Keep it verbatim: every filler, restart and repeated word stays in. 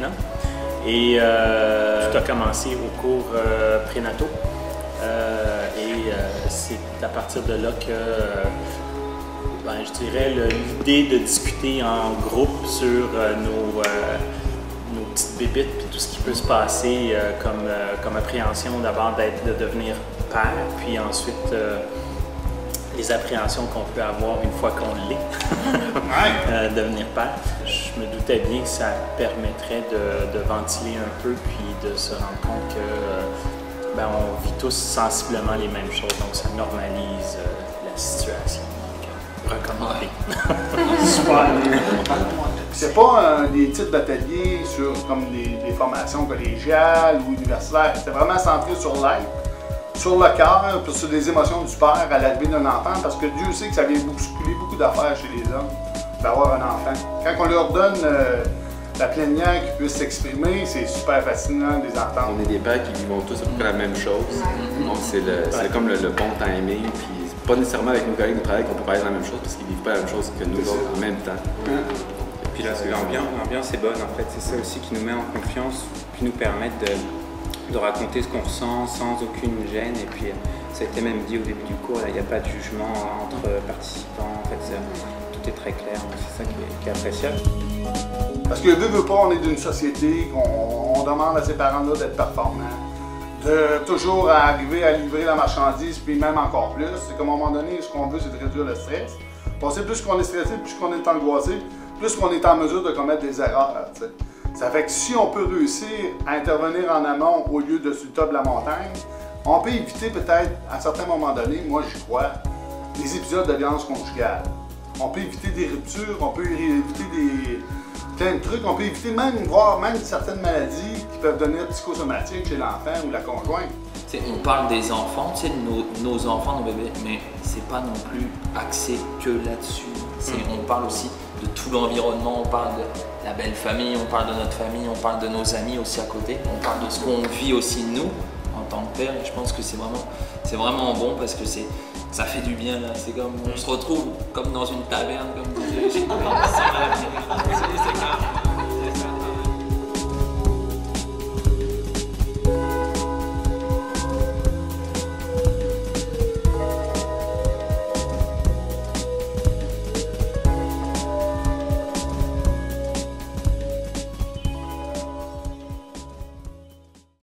maintenant. Et euh, tout a commencé au cours euh, prénataux. Euh, et euh, c'est à partir de là que, euh, ben, je dirais, l'idée de discuter en groupe sur euh, nos, euh, nos petites bébites puis tout ce qui peut se passer euh, comme, euh, comme appréhension d'abord d'être de devenir père, puis ensuite euh, les appréhensions qu'on peut avoir une fois qu'on l'est, euh, devenir père. Je me doutais bien que ça permettrait de, de ventiler un peu puis de se rendre compte que euh, ben, on vit tous sensiblement les mêmes choses, donc ça normalise euh, la situation. Donc, recommandé. Super! C'est pas euh, des titres d'atelier sur comme des, des formations collégiales ou universitaires, c'est vraiment centré sur l'être, sur le cœur, puis sur les émotions du père à l'arrivée d'un enfant, parce que Dieu sait que ça vient bousculer beaucoup d'affaires chez les hommes d'avoir un enfant. Quand on leur donne euh, la plénière qui puisse s'exprimer, c'est super fascinant de les entendre. On est des pères qui vivons tous à peu près la même chose, donc c'est ouais. comme le, le bon timing, puis c'est pas nécessairement avec nos collègues de travail qu'on peut parler de la même chose, parce qu'ils vivent pas la même chose que nous autres en même temps. Et puis là, l'ambiance est bonne en fait, c'est ça aussi qui nous met en confiance, puis nous permet de de raconter ce qu'on ressent sans aucune gêne. Et puis ça a été même dit au début du cours, il n'y a pas de jugement entre participants, en fait ça, tout est très clair, c'est ça qui est, qui est appréciable. Parce que veut, veut pas, on est d'une société qu'on on demande à ces parents-là d'être performants, de toujours arriver à livrer la marchandise, puis même encore plus. C'est qu'à un moment donné, ce qu'on veut, c'est de réduire le stress. Parce que plus qu'on est stressé, plus qu'on est angoissé, plus qu'on est en mesure de commettre des erreurs. T'sais. Ça fait que si on peut réussir à intervenir en amont au lieu de sur le top de la montagne, on peut éviter peut-être, à certains moments donnés, moi j'y crois, des épisodes de violence conjugale. On peut éviter des ruptures, on peut éviter des, plein de trucs, on peut éviter même, voire même certaines maladies qui peuvent devenir psychosomatiques chez l'enfant ou la conjointe. T'sais, on parle des enfants, de nos, nos enfants, nos bébés, mais c'est pas non plus axé que là-dessus. Mm. On parle aussi de tout l'environnement, on parle de la belle famille, on parle de notre famille, on parle de nos amis aussi à côté, on parle de ce qu'on vit aussi nous en tant que père, et je pense que c'est vraiment, c'est vraiment bon parce que c'est, ça fait du bien là, c'est comme, on se retrouve comme dans une taverne, comme disait, c'est